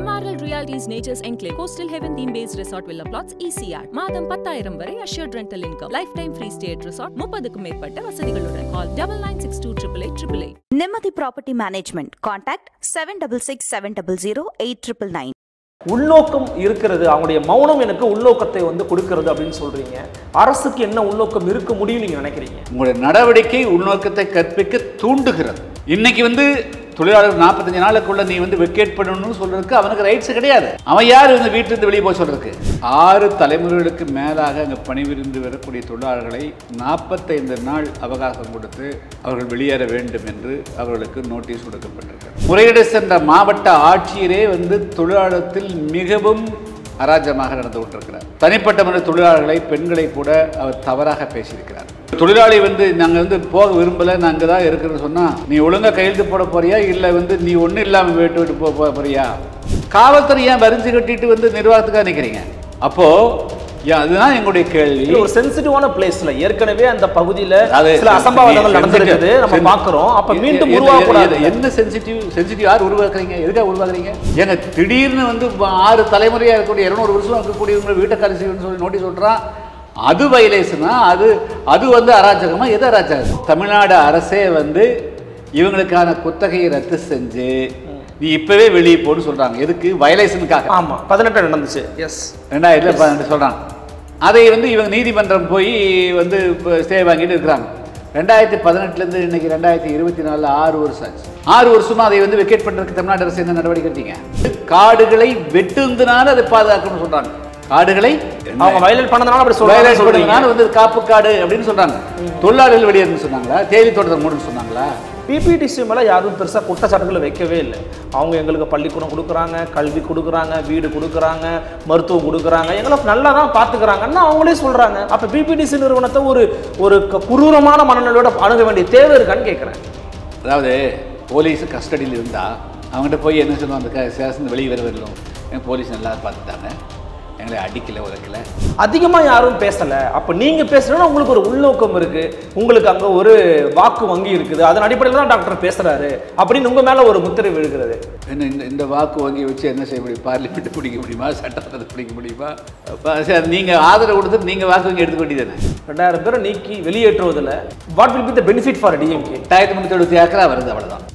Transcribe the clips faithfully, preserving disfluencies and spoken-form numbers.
M R L Realty's Nature's Enclave Coastal Heaven theme-based resort villa plots E C R. மாதம் பத்தாயிரம் வரை assured rental income. Lifetime free stay at resort. முப்பதுக்கும் மேற்பட்ட வசதிகளுடன். Call double nine six two eight eight eight eight eight. Nemathi Property Management. Contact seven six six seven zero zero eight nine nine. உள்நோக்கம் இருக்கிறது, அவங்களுடைய மௌனம் எனக்கு உள்நோக்கத்தை வந்து கொடுக்கிறது அப்படின்னு சொல்றீங்க. அரசுக்கு என்ன உள்நோக்கம் இருக்க முடியும் நீங்க நினைக்கிறீங்க? உங்களுடைய நடவடிக்கை உள்நோக்கத்தை கற்பிக்க தூண்டுகிறது. இன்னைக்கு வந்து தொழிலாளர் நாற்பத்தஞ்சு நாளுக்குள்ள நீ வந்து வெக்கேட் பண்ணணும்னு சொல்றதுக்கு அவனுக்கு ரைட்ஸ் கிடையாது. அவன் யார் வந்து வீட்டிலிருந்து வெளியே போய் சொல்றதுக்கு? ஆறு தலைமுறைகளுக்கு மேலாக அங்கே பணிபுரிந்து வரக்கூடிய தொழிலாளர்களை நாற்பத்தைந்து நாள் அவகாசம் கொடுத்து அவர்கள் வெளியேற வேண்டும் என்று அவர்களுக்கு நோட்டீஸ் கொடுக்கப்பட்டிருக்கிறது. முறையீடு சென்ற மாவட்ட ஆட்சியரே வந்து தொழிலாளத்தில் மிகவும் அராஜகமாக நடந்து கொண்டிருக்கிறார். தனிப்பட்ட முறை தொழிலாளர்களை பெண்களை கூட அவர் தவறாக பேசியிருக்கிறார். தொழிலாளி வந்து நாங்கள் வந்து போக விரும்பலை, நாங்கள் தான் இருக்கிறோன்னு சொன்னால் நீ ஒழுங்காக கையெழுத்து போட போறியா இல்லை வந்து நீ ஒன்றும் இல்லாமல் விட்டு விட்டு போக போறியா? காவல்துறை ஏன் வரிஞ்சு கட்டிட்டு வந்து நிர்வாகத்துக்காக நிற்கிறீங்க? அப்போது அதுதான் எங்களுடைய கேள்வி. ஒரு சென்சிட்டிவான பிளேஸ்ல ஏற்கனவே அந்த பகுதியில் சில அசம்பாவிதங்கள் நடந்திருக்குது, நம்ம பார்க்குறோம். அப்போ மீண்டும் உருவாக்கக்கூடாது. என்ன சென்சிட்டிவ் சென்சிட்டிவ் யார் உருவாக்குறீங்க? எதுக்காக உருவாக்குறீங்க? ஏங்க திடீர்னு வந்து ஆறு தலைமுறையாக இருக்கக்கூடிய இருநூறு வருஷம் இருக்கக்கூடியவங்க வீட்டை காலி செய்யணும்னு சொல்லி நோட்டீஸ் சொல்கிறான். அது வயலேஷனா? அது அது வந்து அராஜகமா? எது அராஜகம்? தமிழ்நாடு அரசே வந்து இவங்களுக்கான குத்தகையை ரத்து செஞ்சு நீ இப்பவே வெளியே போன்னு சொல்றாங்க. எதுக்கு? வயலேஷனுக்காக. ஆமா, பதினெட்டு நடந்துச்சு. எஸ், ரெண்டாயிரத்துல பதினெட்டு சொல்றாங்க. அதை வந்து இவங்க நீதிமன்றம் போய் வந்து ஸ்டே வாங்கிட்டு இருக்கிறாங்க. ரெண்டாயிரத்தி பதினெட்டுலேருந்து இன்னைக்கு ரெண்டாயிரத்தி இருபத்தி நாலில் ஆறு வருஷம் ஆச்சு. ஆறு வருஷமா அதை வந்து வெக்கேட் பண்ணுறதுக்கு தமிழ்நாடு அரசு என்ன நடவடிக்கை எடுத்தீங்க? காடுகளை வெட்டுந்தனால அதை பாதுகாக்கணும்னு சொல்றாங்க. காடுகளை அவங்க வயலேட் பண்ணதுனால அப்படி சொல்றாங்க. வந்து காப்பு காடு அப்படின்னு சொல்றாங்க. தொழிலாளர்கள் வெளியேறுன்னு சொன்னாங்களா? தேதி தோட்டத்தை மூடுன்னு சொன்னாங்களா? பிபிடிசி மேலே யாரும் பெருசாக குற்றச்சாட்டுகளை வைக்கவே இல்லை. அவங்க எங்களுக்கு பள்ளிக்கூடம் கொடுக்குறாங்க, கல்வி கொடுக்குறாங்க, வீடு கொடுக்குறாங்க, மருத்துவம் கொடுக்குறாங்க, எங்களை நல்லா தான் பார்த்துக்கிறாங்கன்னு அவங்களே சொல்கிறாங்க. அப்போ பிபிடிசி நிறுவனத்தை ஒரு ஒரு குரூரமான மனநிலையோட அணுக வேண்டிய தேவை இருக்கான்னு கேட்குறேன். அதாவது போலீஸ் கஸ்டடியில் இருந்தால் அவங்ககிட்ட போய் என்ன சொல்லுவோம், அந்த ஸ்டேஷன் வெளியே வர வரலும் எங்கள் போலீஸ் நல்லா பார்த்துட்டாங்க, எங்களை அடிக்கலை உதக்கலை, அதிகமாக யாரும் பேசலை. அப்போ நீங்கள் பேசுகிறோன்னா உங்களுக்கு ஒரு உள்நோக்கம் இருக்குது, உங்களுக்கு அங்கே ஒரு வாக்கு வங்கி இருக்குது, அதன் அடிப்படையில் தான் டாக்டர் பேசுகிறாரு அப்படின்னு உங்கள் மேலே ஒரு முத்திரை விழுகிறது. என்ன இந்த இந்த வாக்கு வங்கியை வச்சு என்ன செய்ய முடியும்? பார்லிமெண்ட்டு பிடிக்க முடியுமா? சட்டத்தை பிடிக்க முடியுமா? நீங்கள் ஆதரவு கொடுத்துட்டு நீங்கள் வாக்கு வங்கி எடுத்துக்க வேண்டியதானே? ரெண்டாயிரம் பேரை நீக்கி வெளியேற்றுவதில் what will be the benefit for DMK? ரெண்டாயிரத்தி முன்னூற்றி எழுபத்தி ஏக்கரா வருது, அவ்வளோதான்.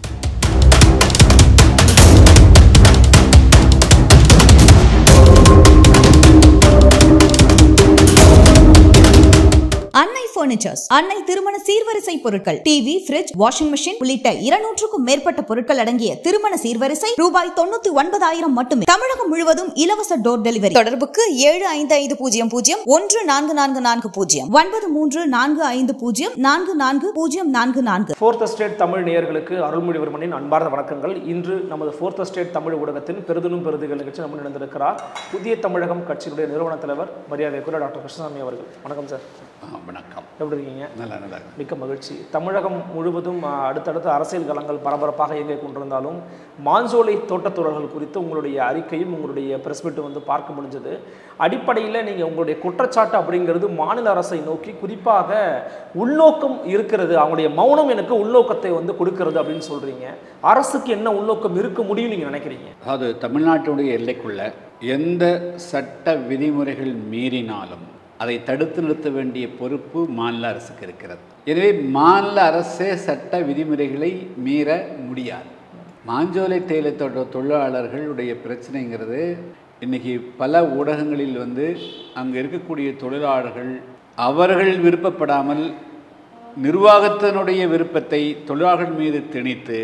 அன்னை பர்னிச்சர்ஸ், அன்னை திருமண சீர்வரிசை பொருட்கள், டிவி, ஃபிரிட்ஜ், வாஷிங் மெஷின் உள்ளிட்ட இருநூற்றுக்கும் மேற்பட்ட பொருட்கள் அடங்கிய திருமண சீர்வரிசை ரூபாய் தொண்ணூத்தி ஒன்பதாயிரம் மட்டுமே. தமிழகம் முழுவதும் இலவச டோர் டெலிவரி. தொடர்புக்கு ஏழு ஐந்து ஐந்து பூஜ்ஜியம் பூஜ்ஜியம் ஒன்று நான்கு நான்கு நான்கு பூஜ்ஜியம் ஒன்பது மூன்று நான்கு ஐந்து பூஜ்ஜியம் நான்கு நான்கு பூஜ்ஜியம் நான்கு நான்கு. ஃபோர்த் எஸ்டேட் தமிழ் நேயர்களுக்கு அருள்மொழிவர்மனின் அன்பார்ந்த வணக்கங்கள். இன்று நமது ஃபோர்த் எஸ்டேட் தமிழ் ஊடகத்தின் பெருதினும் பெருதுகள் நிகழ்ச்சி நம்ம நடந்திருக்கிறார் புதிய தமிழகம் கட்சியினுடைய நிறுவன தலைவர் மரியாதைக்குரிய டாக்டர் கிருஷ்ணசாமி அவர்கள். வணக்கம் சார். வணக்கம். எப்படி இருக்கீங்க? நல்லா நல்லா. மிக்க மகிழ்ச்சி. தமிழகம் முழுவதும் அடுத்தடுத்த அரசியல் களங்கள் பரபரப்பாக இயங்கிக் கொண்டிருந்தாலும் மாஞ்சோலை தோட்டத்தொழில்கள் குறித்து உங்களுடைய அறிக்கையும் உங்களுடைய பிரஸ் மீட்டும் வந்து பார்க்க முடிஞ்சது. அடிப்படையில் நீங்கள் உங்களுடைய குற்றச்சாட்டு அப்படிங்கிறது மாநில அரசை நோக்கி குறிப்பாக உள்நோக்கம் இருக்கிறது, அவங்களுடைய மௌனம் எனக்கு உள்நோக்கத்தை வந்து கொடுக்கிறது அப்படின்னு சொல்கிறீங்க. அரசுக்கு என்ன உள்நோக்கம் இருக்க முடியும் நீங்கள் நினைக்கிறீங்க? அதாவது தமிழ்நாட்டுடைய எல்லைக்குள்ள எந்த சட்ட விதிமுறைகள் மீறினாலும் அதை தடுத்து நிறுத்த வேண்டிய பொறுப்பு மாநில அரசுக்கு இருக்கிறது. எனவே மாநில அரசே சட்ட விதிமுறைகளை மீற முடியாது. மாஞ்சோலை தேயிலை தோட்ட தொழிலாளர்களுடைய பிரச்சனைங்கிறது இன்றைக்கி பல ஊடகங்களில் வந்து அங்கே இருக்கக்கூடிய தொழிலாளர்கள் அவர்கள் விருப்பப்படாமல் நிர்வாகத்தினுடைய விருப்பத்தை தொழிலாளர்கள் மீது திணித்து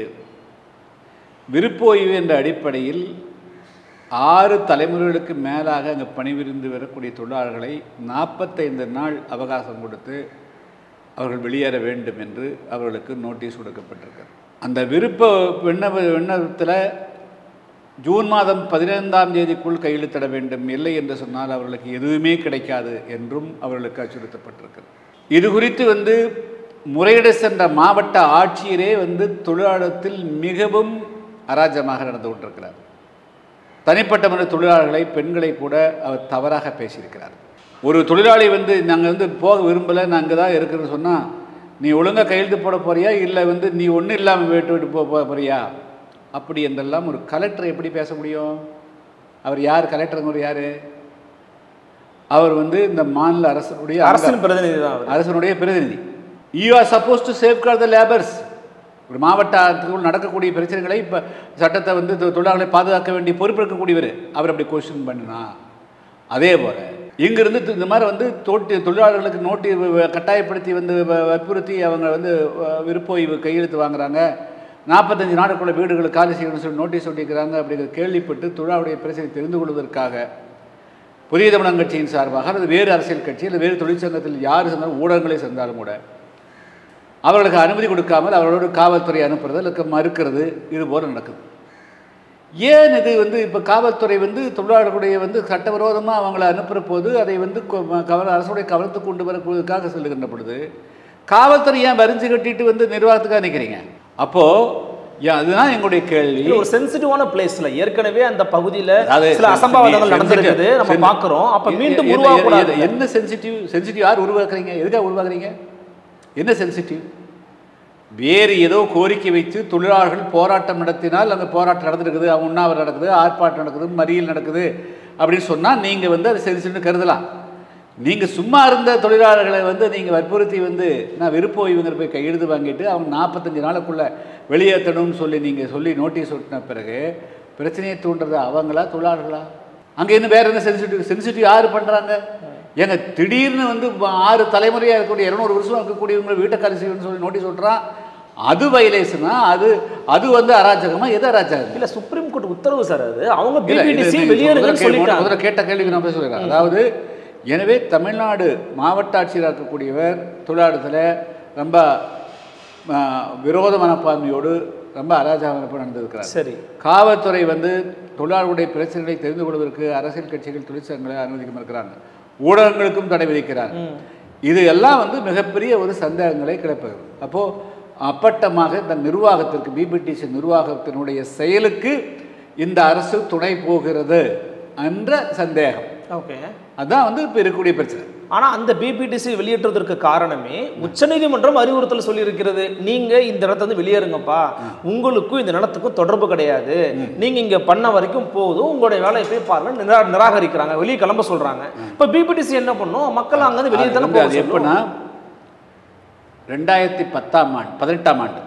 விருப்ப ஓய்வு என்ற அடிப்படையில் ஆறு தலைமுறைகளுக்கு மேலாக அங்கே பணிபுரிந்து வரக்கூடிய தொழிலாளர்களை நாற்பத்தைந்து நாள் அவகாசம் கொடுத்து அவர்கள் வெளியேற வேண்டும் என்று அவர்களுக்கு நோட்டீஸ் கொடுக்கப்பட்டிருக்கிறது. அந்த விருப்ப விண்ணப்ப விண்ணப்பத்தில் ஜூன் மாதம் பதினைந்தாம் தேதிக்குள் கையெழுத்திட வேண்டும், இல்லை என்று சொன்னால் அவர்களுக்கு எதுவுமே கிடைக்காது என்றும் அவர்களுக்கு அச்சுறுத்தப்பட்டிருக்கிறது. இது குறித்து வந்து முறையீடு சென்ற மாவட்ட ஆட்சியரே வந்து தொழிலாளத்தில் மிகவும் அராஜகமாக நடந்து கொண்டிருக்கிறார். தனிப்பட்ட முறை தொழிலாளர்களை பெண்களை கூட அவர் தவறாக பேசியிருக்கிறார். ஒரு தொழிலாளி வந்து நாங்கள் வந்து போக விரும்பலை, நாங்கள் தான் இருக்கிறோன்னு சொன்னால் நீ ஒழுங்காக கையெழுத்து போட போறியா இல்லை வந்து நீ ஒன்றும் இல்லாமல் விட்டு விட்டு போக போறியா? அப்படி என்றெல்லாம் ஒரு கலெக்டர் எப்படி பேச முடியும்? அவர் யார்? கலெக்டருங்கிற யார்? அவர் வந்து இந்த மாநில அரசுடைய அரசின் பிரதிநிதி தான். அரசனுடைய பிரதிநிதி. You are supposed to safeguard the labours. ஒரு மாவட்டத்துக்குள் நடக்கக்கூடிய பிரச்சனைகளை இப்போ சட்டத்தை வந்து தொழிலாளர்களை பாதுகாக்க வேண்டிய பொறுப்பு இருக்கக்கூடியவர். அவர் அப்படி கொஸ்டின் பண்ணினா அதே போல் இங்கிருந்து இந்த மாதிரி வந்து தோட்டி தொழிலாளர்களுக்கு நோட்டி கட்டாயப்படுத்தி வந்து வற்புறுத்தி அவங்க வந்து விருப்போய்வு கையெழுத்து வாங்குறாங்க. நாற்பத்தஞ்சு நாடுக்குள்ள வீடுகளை காலி செய்யணும்னு சொல்லி நோட்டீஸ் ஒட்டிக்கிறாங்க. அப்படிங்கிற கேள்விப்பட்டு தொழிலாளருடைய பிரச்சனை தெரிந்து கொள்வதற்காக புதிய தமிழகம் கட்சியின் சார்பாக அல்லது வேறு அரசியல் கட்சி அல்லது வேறு தொழிற்சங்கத்தில் யார் சேர்ந்தாலும் ஊடகங்களை சேர்ந்தாலும் கூட அவர்களுக்கு அனுமதி கொடுக்காமல் அவர்களோட காவல்துறை அனுப்புறது இல்லை மறுக்கிறது இது போல் நடக்குது. ஏன் இது வந்து இப்போ காவல்துறை வந்து தொழிலாளர்களுடைய வந்து சட்டவிரோதமாக அவங்கள அனுப்புகிற போது அதை வந்து கவன அரசுடைய கவனத்துக்கு கொண்டு வரக்கூடியதுக்காக சொல்லுகின்ற பொழுது காவல்துறை ஏன் வரிஞ்சு கட்டிட்டு வந்து நிர்வாகத்துக்காக நிற்கிறீங்க? அப்போது அதுதான் எங்களுடைய கேள்வி. ஒரு சென்சிட்டிவான பிளேஸ்ல ஏற்கனவே அந்த பகுதியில் சில அசம்பாவிதங்கள் நடந்திருக்குது, நம்ம பார்க்குறோம். அப்போ மீண்டும் உருவாக்கூடாது. என்ன சென்சிட்டிவ்? சென்சிட்டிவ் யார் உருவாக்குறீங்க? எதுக்காக உருவாக்குறீங்க? என்ன சென்சிட்டிவ்? வேறு ஏதோ கோரிக்கை வைத்து தொழிலாளர்கள் போராட்டம் நடத்தினால் அந்த போராட்டம் நடந்துருக்குது, அவங்க உண்ணாவிரதம் நடக்குது, ஆர்ப்பாட்டம் நடக்குது, மறியல் நடக்குது அப்படின்னு சொன்னால் நீங்கள் வந்து அதை சென்சிட்டிவ்னு கருதலாம். நீங்கள் சும்மா இருந்த தொழிலாளர்களை வந்து நீங்கள் வற்புறுத்தி வந்து நான் விருப்ப ஓய்வுங்கிற போய் கையெழுத்து வாங்கிட்டு அவங்க நாற்பத்தஞ்சு நாளுக்குள்ளே வெளியேற்றணும்னு சொல்லி நீங்கள் சொல்லி நோட்டீஸ் ஒட்டின பிறகு பிரச்சனையை தூண்டுறது அவங்களா தொழிலாளர்களா? அங்கே இன்னும் வேறு என்ன சென்சிட்டிவ்? சென்சிட்டிவ் யார் பண்ணுறாங்க? ஏங்க திடீர்னு வந்து ஆறு தலைமுறையாக இருக்கக்கூடிய இருநூறு வருஷம் இருக்கக்கூடியவங்களை வீட்டை காலி செய்யணும்னு சொல்லி நோட்டீஸ் சொல்கிறான். அது வயலேஷனா? அது அது வந்து அராஜகமா? எது அராஜகம்? இல்லை, சுப்ரீம் கோர்ட் உத்தரவு சார். அது அவங்க முதல்ல கேட்ட கேள்விக்கு நான் போய் சொல்லிடுறேன். அதாவது எனவே தமிழ்நாடு மாவட்ட ஆட்சியராக இருக்கக்கூடியவர் தொழிலாளத்தில் ரொம்ப விரோத மனப்பான்மையோடு ரொம்ப அராஜகமாக நடந்திருக்கிறார். சரி, காவல்துறை வந்து தொழிலாளர்களுடைய பிரச்சனைகளை தெரிந்து கொள்வதற்கு அரசியல் கட்சிகள் தொழிற்சங்கங்களை அனுமதிக்க இருக்கிறாங்க, ஊடகங்களுக்கும் தடை விதிக்கிறார். இது எல்லாம் வந்து மிகப்பெரிய ஒரு சந்தேகங்களை கிளப்புகிறது. அப்போது அப்பட்டமாக இந்த நிர்வாகத்திற்கு பிபிடிசி நிர்வாகத்தினுடைய செயலுக்கு இந்த அரசு துணை போகிறது என்ற சந்தேகம். ஓகே, அதுதான் வந்து இப்போ இருக்கக்கூடிய பிரச்சனை. ஆனால் அந்த பிபிடிசி வெளியேற்றுவதற்கு காரணமே உச்சநீதிமன்றம் அறிவுறுத்தல் சொல்லியிருக்கிறது. நீங்கள் இந்த இடத்த வந்து வெளியேறுங்கப்பா, உங்களுக்கும் இந்த நிலத்துக்கும் தொடர்பு கிடையாது, நீங்கள் இங்கே பண்ண வரைக்கும் போதும், உங்களுடைய வேலையை போய் பாருங்க நிரா நிராகரிக்கிறாங்க வெளியே கிளம்ப சொல்கிறாங்க. இப்போ பிபிடிசி என்ன பண்ணும்? மக்கள் அங்கேருந்து வெளியே தானே போகுது. எப்படின்னா ரெண்டாயிரத்தி பத்தாம் ஆண்டு பதினெட்டாம் ஆண்டு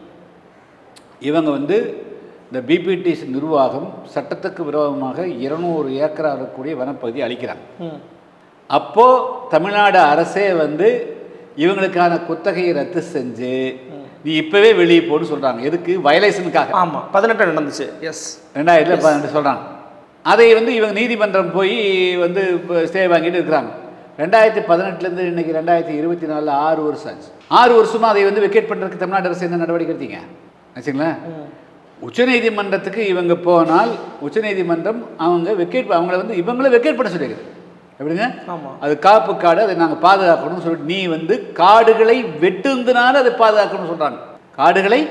இவங்க வந்து இந்த பிபிடிசி நிர்வாகம் சட்டத்துக்கு விரோதமாக இருநூறு ஏக்கரா இருக்கக்கூடிய வனப்பகுதியை அளிக்கிறாங்க. அப்போது தமிழ்நாடு அரசே வந்து இவங்களுக்கான குத்தகையை ரத்து செஞ்சு நீ இப்போவே வெளியே போன்னு சொல்கிறாங்க. எதுக்கு? வயலேஷனுக்காக. ஆமாம், பதினெட்டு நடந்துச்சு. எஸ், ரெண்டாயிரத்தில் பதினெட்டு சொல்கிறாங்க. அதை வந்து இவங்க நீதிமன்றம் போய் வந்து ஸ்டே வாங்கிட்டு இருக்கிறாங்க. ரெண்டாயிரத்தி பதினெட்டுலேருந்து இன்றைக்கி ரெண்டாயிரத்தி இருபத்தி நாலில் ஆறு வருஷம் ஆச்சு. ஆறு வருஷமாக அதை வந்து வெக்கேட் பண்ணுறதுக்கு தமிழ்நாடு அரசு என்ன நடவடிக்கை எடுத்தீங்க வச்சுங்களேன்? உச்சநீதிமன்றத்துக்கு இவங்க போனால் உச்சநீதிமன்றம் அவங்க வெக்கேட் அவங்கள வந்து இவங்கள வெக்கேட் பண்ண சொல்லியிருக்குது. எப்படிங்க? அது காப்பு காடு, அதை நாங்கள் பாதுகாக்கணும்னு சொல்லிட்டு நீ வந்து காடுகளை வெட்டுந்தனால அதை பாதுகாக்கணும்னு சொல்கிறாங்க. காடுகளை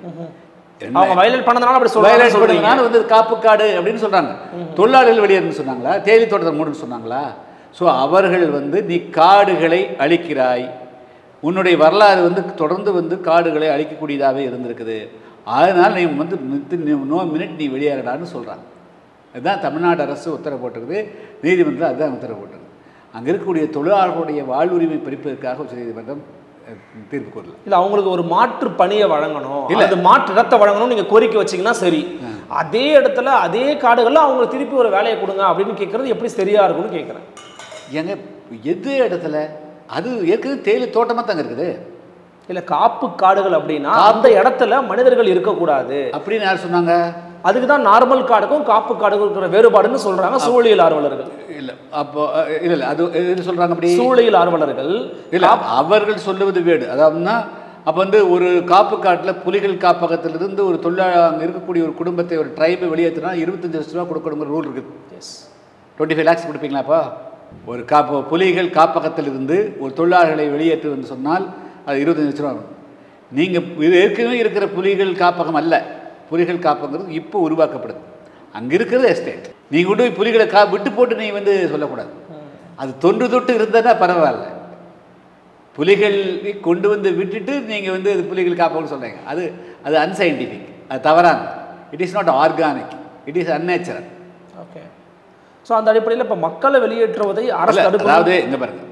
வயலேட் பண்ணதுனால அப்படி சொல்றதுனால வந்து காப்பு காடு அப்படின்னு சொல்கிறாங்க. தொழிலாளர்கள் வெளியேறுன்னு சொன்னாங்களா? தேயிலை தோட்டத்தை மூடுன்னு சொன்னாங்களா? ஸோ அவர்கள் வந்து நீ காடுகளை அழிக்கிறாய், உன்னுடைய வரலாறு வந்து தொடர்ந்து வந்து காடுகளை அழிக்கக்கூடியதாகவே இருந்திருக்குது, அதனால் நீ வந்து நோ மினிட் நீ வெளியேறடான்னு சொல்கிறாங்க. அதுதான் தமிழ்நாடு அரசு உத்தரவு போட்டிருக்குது, நீதிமன்றம் அதுதான் உத்தரவு போட்டிருக்கு. அங்கே இருக்கக்கூடிய தொழிலாளர்களுடைய வாழ்வுரிமை பறிப்பதற்காக உச்சநீதிமன்றம் தீர்ப்பு கூறல. இல்லை, அவங்களுக்கு ஒரு மாற்று பணியை வழங்கணும், இல்லை அது மாற்று இடத்தை வழங்கணும் நீங்கள் கோரிக்கை வச்சிங்கன்னா சரி, அதே இடத்துல அதே காடுகளில் அவங்களுக்கு திருப்பி ஒரு வேலையை கொடுங்க அப்படின்னு கேட்குறது எப்படி சரியாக இருக்கும்னு கேட்குறேன். ஏங்க எது இடத்துல? அது ஏற்கனவே தேயிலை தோட்டமாக தாங்க இருக்குது. இல்லை, காப்பு காடுகள் அப்படின்னா அந்த இடத்துல மனிதர்கள் இருக்கக்கூடாது அப்படின்னு யார் சொன்னாங்க? அதுக்கு தான் நார்மல் காடுக்கும் காப்பு காடுக்கும் இருக்கிற வேறுபாடுன்னு சொல்கிறாங்க சூழலியல் ஆர்வலர்கள். இல்லை, அப்போ இல்லை இல்லை அது எது சொல்கிறாங்க? அப்படி சூழலியல் ஆர்வலர்கள் இல்லை, அவர்கள் சொல்லுவது வேடு. அதாவதுன்னா அப்போ வந்து ஒரு காப்பு காட்டில் புலிகள் காப்பகத்திலிருந்து ஒரு தொழிலாளர் அங்கே இருக்கக்கூடிய ஒரு குடும்பத்தை ஒரு ட்ரைபை வெளியேற்றினா இருபத்தஞ்சி லட்ச ரூபா கொடுக்கணுங்கிற ரூல் இருக்குது. எஸ், டுவெண்ட்டி ஃபைவ் லேக்ஸ் கொடுப்பீங்களாப்பா? ஒரு காப்பு புலிகள் காப்பகத்திலிருந்து ஒரு தொழிலாளர்களை வெளியேற்றுன்னு சொன்னால் அது இருபத்தஞ்சி லட்ச ரூபா ஆகும். நீங்கள் இது ஏற்கனவே இருக்கிற புலிகள் காப்பகம் அல்ல, புலிகள் காப்பங்கிறது இப்போ உருவாக்கப்படுது. அங்கே இருக்கிறது எஸ்டேட். நீங்கள் கொண்டு போய் புலிகளை கா விட்டு போட்டு நீ வந்து சொல்லக்கூடாது. அது தொன்று தொட்டு இருந்ததுன்னா பரவாயில்ல. புலிகள் கொண்டு வந்து விட்டுட்டு நீங்கள் வந்து அது புலிகள் காப்பகம்னு சொல்கிறீங்க, அது அது அன்சைன்டிஃபிக், அது தவறான. It is not organic, it is unnatural. Okay, so அந்த அடிப்படையில் இப்போ மக்களை வெளியேற்றுவதை அரசு தடுக்க, அதாவது இங்கே பாருங்க,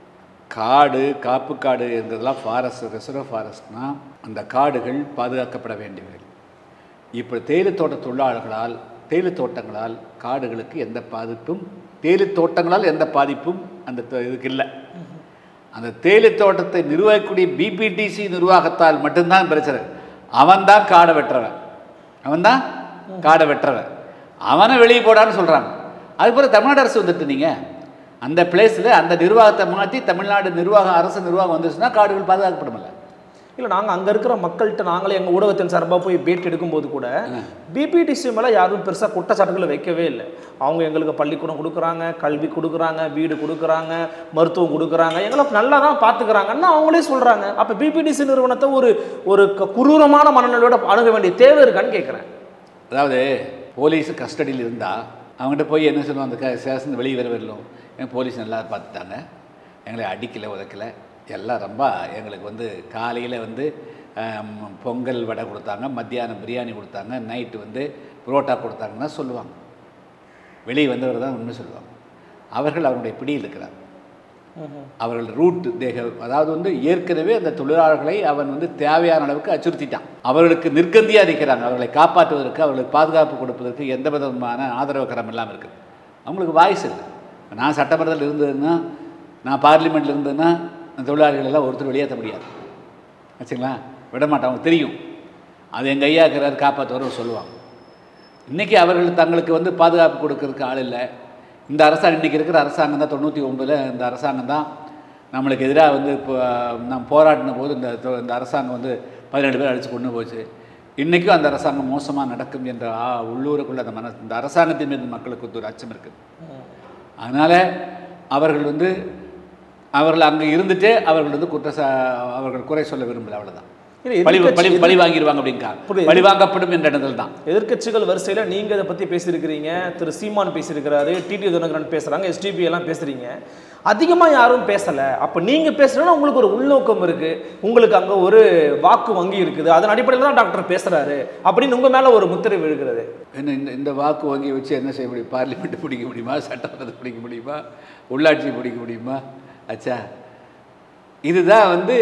காடு காப்பு காடு இருக்கிறதெல்லாம் ஃபாரஸ்ட், ரிசர்வ் ஃபாரஸ்ட்னா அந்த காடுகள் பாதுகாக்கப்பட வேண்டியவை. இப்போ தேயிலை தோட்ட தொழிலாளர்களால் தேயிலை தோட்டங்களால் காடுகளுக்கு எந்த பாதிப்பும், தேயிலை தோட்டங்களால் எந்த பாதிப்பும் அந்த இதுக்கு இல்லை. அந்த தேயிலை தோட்டத்தை நிர்வகிக்கக்கூடிய பிபிடிசி நிர்வாகத்தால் மட்டும்தான் பிரச்சனை. அவன்தான் காடை வெட்டுறவன், அவன்தான் காடை வெட்டுறவன், அவனை வெளியே போடான்னு சொல்கிறாங்க. அதுபோல் தமிழ்நாடு அரசு வந்துட்டு நீங்கள் அந்த பிளேஸில் அந்த நிர்வாகத்தை மாற்றி தமிழ்நாடு நிர்வாகம், அரசு நிர்வாகம் வந்துச்சுன்னா காடுகள் பாதுகாக்கப்படமில்லை. இல்லை, நாங்கள் அங்கே இருக்கிற மக்கள்கிட்ட நாங்களே எங்கள் ஊடகத்தின் சார்பாக போய் பேட்டி எடுக்கும்போது கூட பிபிடிசி மேலே யாரும் பெருசாக குற்றச்சாட்டுகளை வைக்கவே இல்லை. அவங்க எங்களுக்கு பள்ளிக்கூடம் கொடுக்குறாங்க, கல்வி கொடுக்குறாங்க, வீடு கொடுக்குறாங்க, மருத்துவம் கொடுக்குறாங்க, எங்களை நல்லா தான் பார்த்துக்கிறாங்கன்னு அவங்களே சொல்கிறாங்க. அப்போ பிபிடிசி நிறுவனத்தை ஒரு ஒரு குரூரமான மனநிலையோட அணுக வேண்டிய தேவை இருக்கான்னு கேட்குறேன். அதாவது போலீஸ் கஸ்டடியில் இருந்தால் அவங்ககிட்ட போய் என்ன சொல்லுவோம், அந்த ஸ்டேஷன் வெளியே வர வரலும் எங்கள் போலீஸ் நல்லா பார்த்துட்டாங்க, எங்களை அடிக்கலை உதைக்கலை, எல்லாம் ரொம்ப எங்களுக்கு வந்து காலையில் வந்து பொங்கல் வடை கொடுத்தாங்க, மத்தியானம் பிரியாணி கொடுத்தாங்க, நைட்டு வந்து புரோட்டா கொடுத்தாங்கன்னா சொல்லுவாங்க. வெளியே வந்தவர் தான் உண்மை சொல்லுவாங்க. அவர்கள் அவருடைய பிடியில் இருக்கிறார். அவர்கள் ரூட் தேக, அதாவது வந்து ஏற்கனவே அந்த தொழிலாளர்களை அவன் வந்து தேவையான அளவுக்கு அச்சுறுத்திட்டான். அவர்களுக்கு நிர்கந்தியாக இருக்கிறாங்க. அவர்களை காப்பாற்றுவதற்கு, அவர்களுக்கு பாதுகாப்பு கொடுப்பதற்கு எந்த விதமான ஆதரவு கரம் இல்லாமல் இருக்குது. அவங்களுக்கு வாய்ஸ் இல்லை. நான் சட்டமன்றத்தில் இருந்ததுன்னா, நான் பார்லிமெண்ட்டில் இருந்ததுன்னா அந்த தொழிலாளிகள் எல்லாம் ஒருத்தர் வெளியேற்ற முடியாது வச்சுங்களா, விட மாட்டேன். அவங்க தெரியும் அது எங்கள் ஐயா இருக்கிறார், காப்பாற்றுவார் சொல்லுவாங்க. இன்றைக்கி அவர்கள் தங்களுக்கு வந்து பாதுகாப்பு கொடுக்கறதுக்கு ஆள் இல்லை. இந்த அரசாங்கம், இன்றைக்கி இருக்கிற அரசாங்கம் தான், தொண்ணூற்றி ஒம்பதில் இந்த அரசாங்கம் தான் நம்மளுக்கு எதிராக வந்து இப்போ நம்ம போராடின போது இந்த இந்த அரசாங்கம் வந்து பதினேழு பேர் அடித்து கொண்டு போச்சு. இன்றைக்கும் அந்த அரசாங்கம் மோசமாக நடக்கும் என்ற ஆ உள்ளூருக்குள்ள அந்த மன, இந்த அரசாங்கத்தின் மீது மக்களுக்கு வந்து ஒரு அச்சம் இருக்குது. அதனால் அவர்கள் வந்து அவர்கள் அங்கே இருந்துட்டு அவர்கள் வந்து குற்ற அவர்கள் குறை சொல்ல விரும்பல, அவ்வளோதான். பழி பழி பழி வாங்கிடுவாங்க அப்படிங்காங்க, பழி வாங்கப்படும் என்ற இடத்துல தான். எதிர்க்கட்சிகள் வரிசையில் நீங்கள் இதை பற்றி பேசியிருக்கிறீங்க, திரு சீமான் பேசியிருக்கிறாரு, டிடி தினகரன் பேசுகிறாங்க, எஸ்டிபி எல்லாம் பேசுகிறீங்க, அதிகமாக யாரும் பேசலை. அப்போ நீங்கள் பேசுகிறோன்னா உங்களுக்கு ஒரு உள்நோக்கம் இருக்குது, உங்களுக்கு அங்கே ஒரு வாக்கு வங்கி இருக்குது, அதன் அடிப்படையில் தான் டாக்டர் பேசுகிறாரு அப்படின்னு உங்கள் மேலே ஒரு முத்திரை விழுகிறது. என்ன இந்த இந்த வாக்கு வங்கியை வச்சு என்ன செய்ய முடியும்? பார்லிமெண்ட்டு பிடிக்க முடியுமா? சட்டமன்றத்தை பிடிக்க முடியுமா? உள்ளாட்சி பிடிக்க முடியுமா? அச்சா, இதுதான் வந்து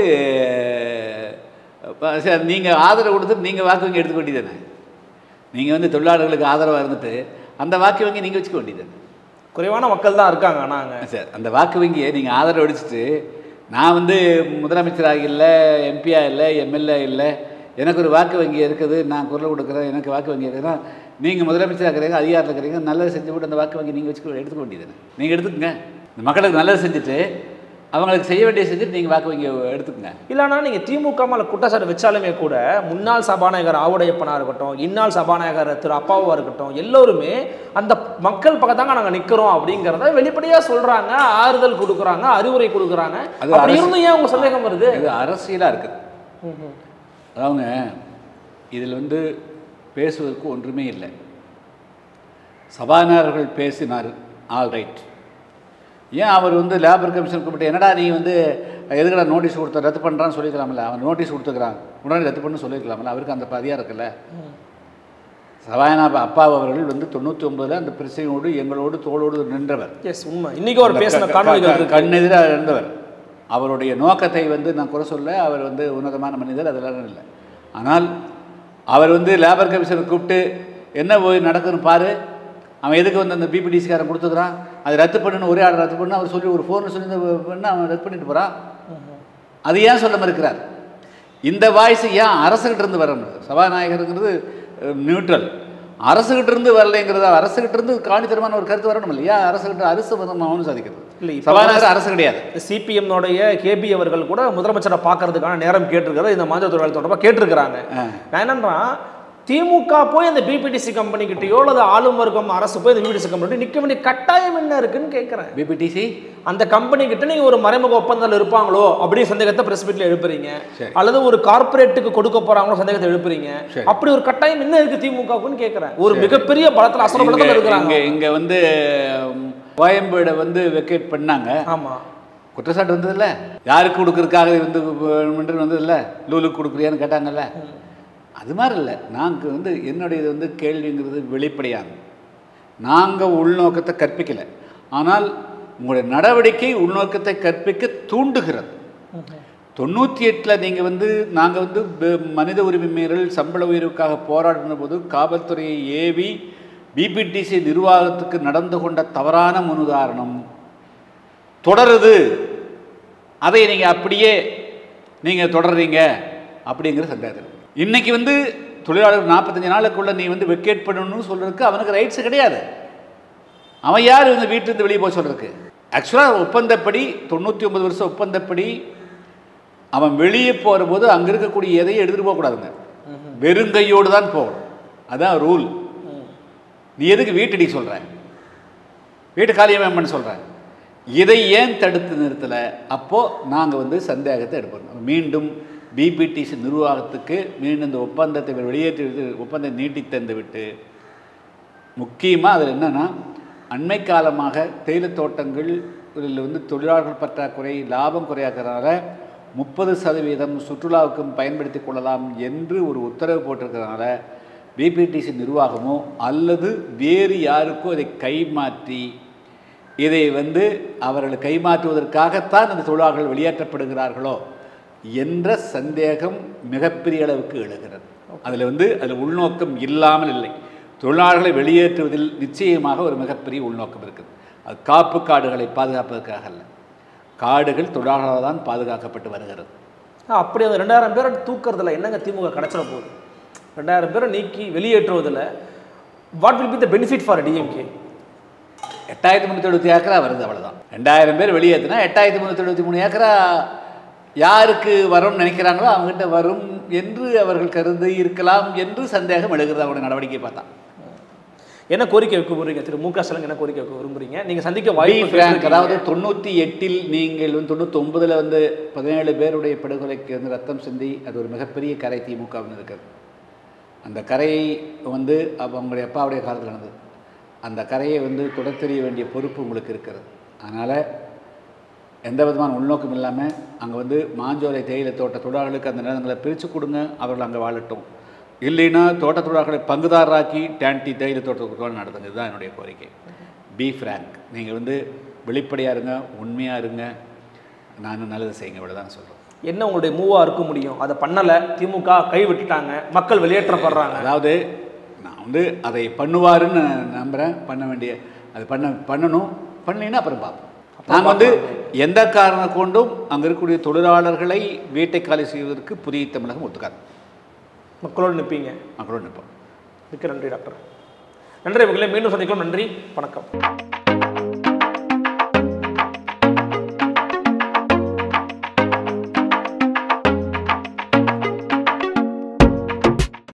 சார் நீங்கள் ஆதரவு கொடுத்துட்டு நீங்கள் வாக்கு வங்கி எடுத்துக்க வேண்டியதானே. நீங்கள் வந்து தொழிலாளர்களுக்கு ஆதரவாக இருந்துட்டு அந்த வாக்கு வங்கி நீங்கள் வச்சுக்க வேண்டியதானே. குறைவான மக்கள் தான் இருக்காங்க. நாங்கள் சார் அந்த வாக்கு வங்கியை நீங்கள் ஆதரவு அடிச்சுட்டு, நான் வந்து முதலமைச்சராக இல்லை, எம்பியாக இல்லை, எம்எல்ஏ இல்லை, எனக்கு ஒரு வாக்கு வங்கி இருக்குது, நான் குரல் கொடுக்குறேன், எனக்கு வாக்கு வங்கி இருக்குதுன்னா நீங்கள் முதலமைச்சராக இருக்கிறீங்க, அதிகாரத்தில் இருக்கிறீங்க, நல்லது செஞ்சு விட்டு அந்த வாக்கு வங்கி நீங்கள் வச்சுக்க எடுத்துக்க வேண்டியதானே. நீங்கள் எடுத்துக்கங்க. இந்த மக்களுக்கு நல்லது செஞ்சுட்டு அவங்களுக்கு செய்ய வேண்டிய செஞ்சுட்டு நீங்கள் வாக்கு வங்கி எடுத்துக்கங்க. இல்லைனா நீங்கள் திமுக மேலே குற்றச்சாட்டு வச்சாலுமே கூட முன்னாள் சபாநாயகர் ஆவுடையப்பனாக இருக்கட்டும், இந்நாள் சபாநாயகர் திரு அப்பாவாக இருக்கட்டும், எல்லோருமே அந்த மக்கள் பக்கத்தாங்க நாங்கள் நிற்கிறோம் அப்படிங்கிறத வெளிப்படையாக சொல்கிறாங்க, ஆறுதல் கொடுக்குறாங்க, அறிவுரை கொடுக்குறாங்க. அது இருந்தும் ஏன் உங்கள் சந்தேகம் வருது? இது அரசியலாக இருக்குது. அதாவங்க இதில் வந்து பேசுவதற்கு ஒன்றுமே இல்லை. சபாநாயகர்கள் பேசினார், ஆல் ரைட். ஏன் அவர் வந்து லேபர் கமிஷன் கூப்பிட்டு என்னடா நீ வந்து எதுக்கடா நோட்டீஸ் கொடுத்த ரத்து பண்ணுறான்னு சொல்லிக்கலாம்ல, அவன் நோட்டீஸ் கொடுத்துக்கிறான் உடனே ரத்து பண்ணு சொல்லியிருக்கலாம்ல, அவருக்கு அந்த பதியாக இருக்குல்ல. சபாநாயகர் அப்பா அவர்கள் வந்து தொண்ணூற்றி ஒன்பதில் அந்த பிரச்சனையோடு எங்களோடு தோளோடு நின்றவர். எஸ், உண்மை. இன்றைக்கி அவர் பேசின காணொளிகள் கண்ணெதிராக இருந்தவர். அவருடைய நோக்கத்தை வந்து நான் குறை சொல்ல, அவர் வந்து உன்னதமான மனிதர், அதெல்லாம் இல்லை. ஆனால் அவர் வந்து லேபர் கமிஷனை கூப்பிட்டு என்ன போய் நடக்குதுன்னு பாரு, அவன் எதுக்கு வந்து அந்த பிபிடிசிக்காரன் கொடுத்துக்கிறான், அதை ரத்து பண்ணுன்னு ஒரே ஆள் ரத்து பண்ணு அவர் சொல்லி ஒரு ஃபோன் சொல்லி பண்ணு அவன் ரத்து பண்ணிட்டு போகிறான். அது ஏன் சொல்ல மறுக்கிறார்? இந்த வாய்ஸ் ஏன் அரசுகிட்ட இருந்து வர முடியாது? சபாநாயகருங்கிறது நியூட்ரல், அரசுகிட்ட இருந்து வரலைங்கிறது, அரசுகிட்ட இருந்து காணித்தரமான ஒரு கருத்து வரணும் இல்லையா? அரசுகிட்ட அரசு மௌனம் சாதிக்கிறது இல்லை. சபாநாயகர் அரசு கிடையாது. சிபிஎம்னுடைய கேபி அவர்கள் கூட முதலமைச்சரை பார்க்கறதுக்கான நேரம் கேட்டிருக்கிறது, இந்த மாநில தொழிலாளர் தொடர்பாக கேட்டிருக்கிறாங்க. நான் என்னன்னா, திமுக போய் அந்த பிபிடிசி கம்பெனி கிட்டயோ அல்லது ஆளும் வர்க்கம் அரசு போய் அந்த பிபிடிசி கம்பெனி நிற்க வேண்டிய கட்டாயம் என்ன இருக்குன்னு கேட்குறேன். பிபிடிசி அந்த கம்பெனி கிட்ட நீங்கள் ஒரு மறைமுக ஒப்பந்தம் இருப்பாங்களோ அப்படின்னு சந்தேகத்தை பிரஸ் மீட்ல எழுப்புறீங்க, அல்லது ஒரு கார்பரேட்டுக்கு கொடுக்க போறாங்களோ சந்தேகத்தை எழுப்புறீங்க. அப்படி ஒரு கட்டாயம் என்ன இருக்கு திமுகவுக்குன்னு கேட்குறேன். ஒரு மிகப்பெரிய பலத்தில் அசல பலத்தில் இருக்கிறாங்க. இங்கே வந்து கோயம்பேடை வந்து வெக்கேட் பண்ணாங்க. ஆமாம், குற்றச்சாட்டு வந்ததில்ல, யாருக்கு கொடுக்குறதுக்காக வந்து வந்ததில்ல, லூலுக்கு கொடுக்குறியான்னு கேட்டாங்கல்ல. அது மாதிரி இல்லை, நாங்கள் வந்து என்னுடையது வந்து கேள்விங்கிறது வெளிப்படையாது. நாங்கள் உள்நோக்கத்தை கற்பிக்கலை, ஆனால் உங்களுடைய நடவடிக்கை உள்நோக்கத்தை கற்பிக்க தூண்டுகிறது. தொண்ணூற்றி எட்டில் நீங்கள் வந்து நாங்கள் வந்து மனித உரிமை மீறல் சம்பள உயர்வுக்காக போராடின போது காவல்துறையை ஏவி பிபிடிசி நிர்வாகத்துக்கு நடந்து கொண்ட தவறான முன்னுதாரணம் தொடருது. அதை நீங்கள் அப்படியே நீங்கள் தொடர்றீங்க அப்படிங்கிற சந்தேகம். இன்றைக்கி வந்து தொழிலாளர்கள் நாற்பத்தஞ்சு நாளுக்குள்ளே நீ வந்து வெக்கேட் பண்ணணும்னு சொல்கிறதுக்கு அவனுக்கு ரைட்ஸ் கிடையாது. அவன் யார் வந்து வீட்டிலேருந்து வெளியே போய் சொல்கிறதுக்கு? ஆக்சுவலாக ஒப்பந்தப்படி தொண்ணூற்றி ஒன்பது வருஷம் ஒப்பந்தப்படி அவன் வெளியே போகிற போது அங்கே இருக்கக்கூடிய எதையும் எடுத்துகிட்டு போகக்கூடாதுங்க, வெறுங்கையோடு தான் போகணும். அதுதான் ரூல். நீ எதுக்கு வீட்டடி சொல்கிற, வீட்டு காலியமாக பண்ண சொல்கிற? இதை ஏன் தடுத்து நிறுத்தலை? அப்போது நாங்கள் வந்து சந்தேகத்தை எடுப்போம். மீண்டும் பிபிடிசி நிர்வாகத்துக்கு மீண்டும் இந்த ஒப்பந்தத்தை வெளியேற்றி ஒப்பந்தம் நீட்டி தந்து விட்டு, முக்கியமாக அதில் என்னென்னா அண்மை காலமாக தேயிலை தோட்டங்கள் இதில் வந்து தொழிலாளர்கள் பற்றாக்குறை, லாபம் குறையாக்கிறதுனால முப்பது சதவீதம் சுற்றுலாவுக்கும் பயன்படுத்தி கொள்ளலாம் என்று ஒரு உத்தரவு போட்டிருக்கிறதுனால பிபிடிசி நிர்வாகமோ அல்லது வேறு யாருக்கோ அதை கைமாற்றி இதை வந்து அவர்கள் கைமாற்றுவதற்காகத்தான் இந்த தொழிலாளர்கள் வெளியேற்றப்படுகிறார்களோ என்ற சந்தேகம் மிகப்பெரிய அளவுக்கு எழுகிறது. அதில் வந்து அதில் உள்நோக்கம் இல்லாமல் இல்லை. தொழிலாளர்களை வெளியேற்றுவதில் நிச்சயமாக ஒரு மிகப்பெரிய உள்நோக்கம் இருக்குது. அது காப்பு காடுகளை பாதுகாப்பதற்காக அல்ல, காடுகள் தொழிலாளர்களால் தான் பாதுகாக்கப்பட்டு வருகிறது. அப்படி அந்த ரெண்டாயிரம் பேரை தூக்கிறதுல என்னங்க திமுக கிடைச்சிட போகுது? ரெண்டாயிரம் பேரை நீக்கி வெளியேற்றுவதில் what will be the benefit for DMK? எட்டாயிரத்தி முந்நூற்றி எழுபத்தி ஏக்கரா வருது, அவ்வளோதான். ரெண்டாயிரம் பேர் வெளியேற்றினா எட்டாயிரத்தி முந்நூற்றி எழுபத்தி மூணு ஏக்கரா யாருக்கு வரும்னு நினைக்கிறாங்களோ அவங்ககிட்ட வரும் என்று அவர்கள் கருதி இருக்கலாம் என்று சந்தேகம் எழுகிறது அவருடைய நடவடிக்கையை பார்த்தா. என்ன கோரிக்கை வைக்க விரும்புறீங்க திரு மு க ஸ்டாலின்? என்ன கோரிக்கை வைக்க விரும்புறீங்க? நீங்கள் சந்திக்க வாய்ப்பு, அதாவது தொண்ணூற்றி எட்டில் நீங்கள் வந்து தொண்ணூற்றி ஒன்பதில் வந்து பதினேழு பேருடைய படுகொலைக்கு வந்து ரத்தம் சிந்தி அது ஒரு மிகப்பெரிய கரை திமுகவில் இருக்கிறது. அந்த கரையை வந்து அவங்களுடைய அப்பாவுடைய காலத்தில் நடந்தது. அந்த கரையை வந்து தொடர் தெரிய வேண்டிய பொறுப்பு உங்களுக்கு இருக்கிறது. அதனால் எந்த விதமான உள்நோக்கம் இல்லாமல் அங்கே வந்து மாஞ்சோலை தேயிலை தோட்ட தொழிலாளர்களுக்கு அந்த நிலங்களை பிரித்து கொடுங்க, அவர்கள் அங்கே வாழட்டும். இல்லைன்னா தோட்ட தொழிலாளர்களை பங்குதாரராக்கி டேன்டி தேயிலை தோட்டத்துக்கு நடத்துங்க. இதுதான் என்னுடைய கோரிக்கை. பி ஃப்ராங்க், நீங்கள் வந்து வெளிப்படையாக இருங்க, உண்மையாக இருங்க, நான் நல்லது செய்யுங்க, இவ்வளோதான் சொல்கிறேன். என்ன உங்களுடைய மூவாக இருக்க முடியும்? அதை பண்ணலை, திமுக கை விட்டுட்டாங்க, மக்கள் வெளியேற்றப்படுறாங்க. அதாவது நான் வந்து அதை பண்ணுவாருன்னு நம்புகிறேன். பண்ண வேண்டிய அது பண்ண பண்ணணும், பண்ணலைன்னா அப்புறம் பார்ப்போம். நாங்கள் வந்து எந்த காரணம் கொண்டும் அங்கே இருக்கக்கூடிய தொழிலாளர்களை வீட்டை காலி செய்வதற்கு புதிய தமிழகம் ஒத்துக்காது. மக்களோடு நிற்பீங்க? மக்களோடு நிற்போம். மிக்க நன்றி டாக்டர். நன்றி மகளே, மீண்டும் சந்திக்கலாம். நன்றி, வணக்கம்.